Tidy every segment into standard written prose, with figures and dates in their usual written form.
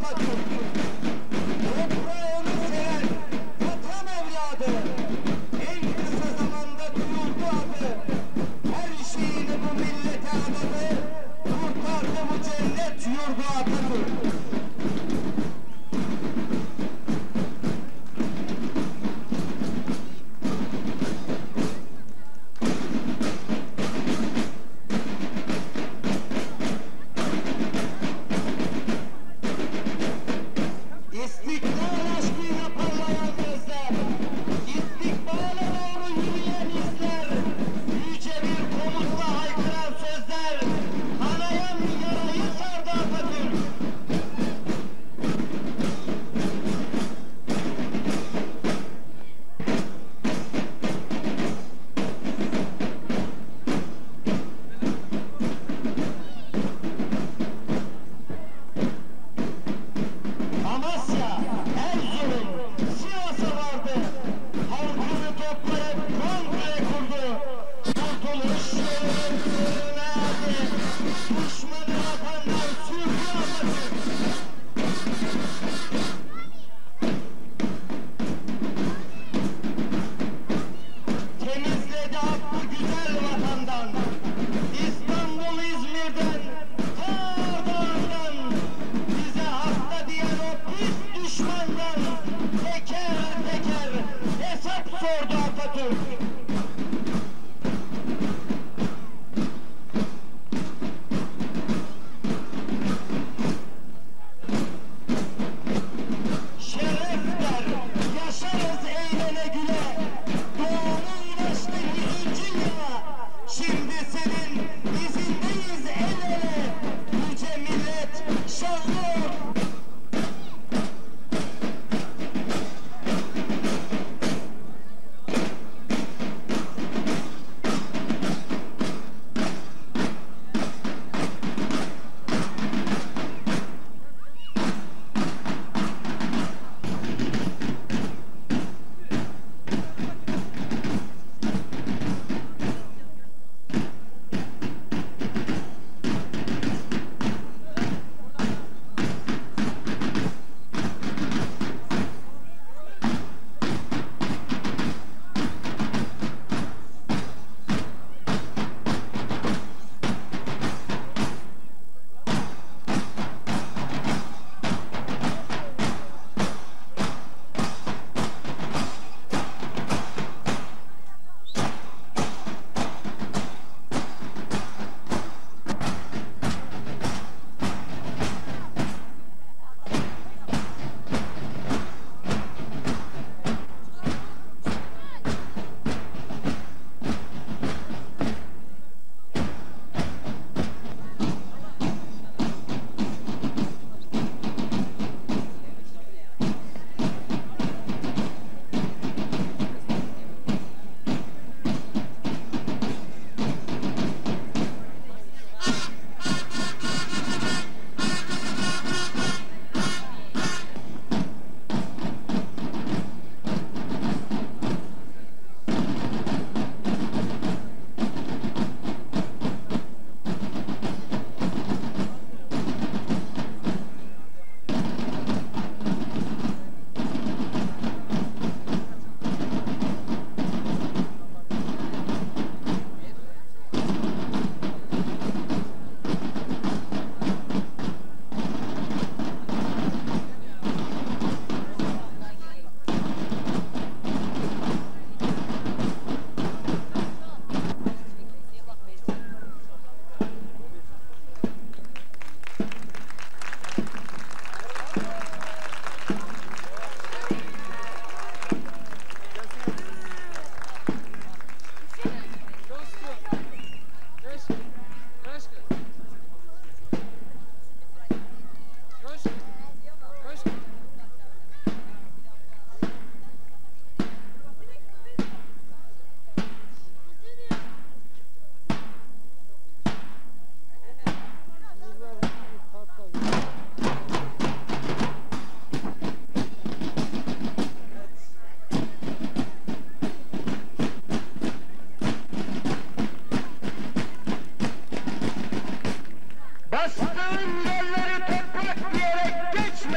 Atatürk. Toprağını seven vatan evladı. En kısa zamanda duyurdu adı. Her şeyini bu millete adadı. Kurtardı bu cennet yurdu Atatürk. İstiklal aşkıyla parlayan gözler, istikbale doğru yürüyen izler, yüce bir komutla haykıran sözler, kanayan yarayı sardı Atatürk. Amasya, Erzurum, Sivas'a vardı. Halkını toplayıp kongre kurdu. Kurtuluş yoluna erdi. Düşmanı vatandan sürdü Atatürk. Temizledi hakkı güzel vatandan. İstanbul, İzmir'den, Dağdan, bize hasta diyen o pis düşmandan teker teker hesap sordu Atatürk. Şeref der, yaşarız eğlene güle. Doğumu ulaştı 100. yıla. Şimdi senin izindeyiz el ele. Yüce millet, şanlı ordu.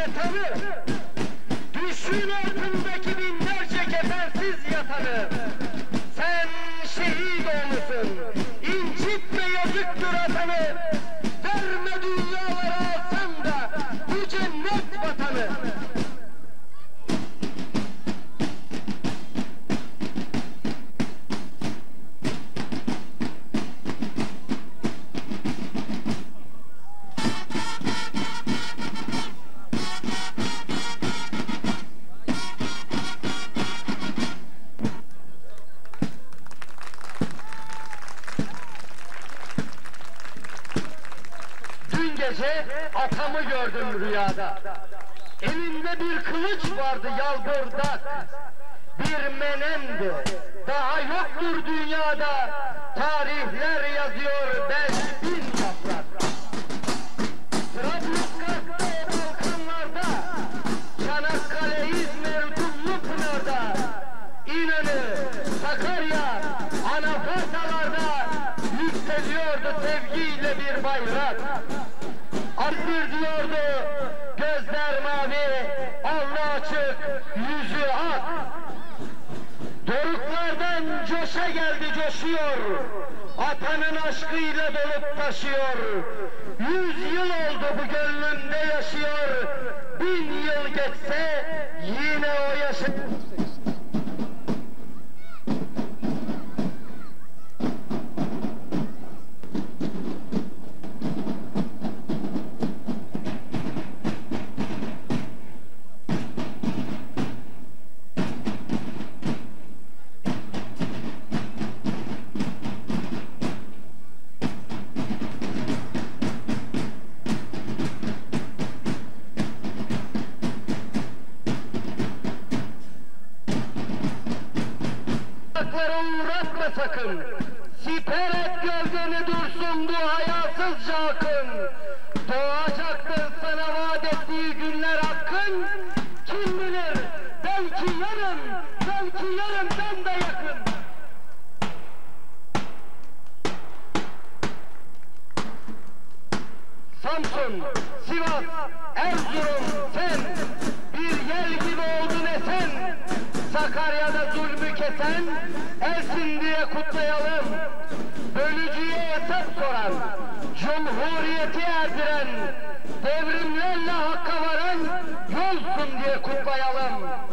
vatanı, düşün altındaki binlerce kefensiz yatanı. Sen şehit olmuşsun, incitme yazıktır atanı. Verme dünyalara alsan da bu cennet vatanı. Dün gece atamı gördüm rüyada. Elinde bir kılıç vardı yalbırdak. Bir menemdi. Daha yoktur dünyada. Tarihler yazıyor 5000 yaprak. Trablusgarp'ta, Balkanlarda, Çanakkale, İzmir, Dumlupınar'da, İnönü, Sakarya, Anafartalarda yükseliyordu sevgiyle bir bayrak. Arzir diyordu, gözler mavi, alnı açık, yüzü ak. Doruklardan coşa geldi, coşuyor. Atanın aşkıyla dolup taşıyor. 100 yıl oldu bu gönlünde yaşıyor. 1000 yıl geçse yine o yaşıyor. Uğratma sakın, siper et gölgeni dursun bu hayasızca akın. Doğacaktır sana vaat ettiği günler hakkın. Kim bilir, belki yarından da yakın. Samsun, Sivas, Erzurum sen, bir yel gibi oldun esen. Sakarya'da zulmü kesen, Ersin diye kutlayalım. Bölücüye hesap soran, Cumhuriyeti erdiren, devrimlerle hakka varan yolsun diye kutlayalım.